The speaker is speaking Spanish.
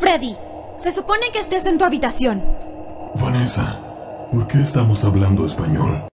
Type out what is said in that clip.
Freddy, se supone que estés en tu habitación. Vanessa, ¿por qué estamos hablando español?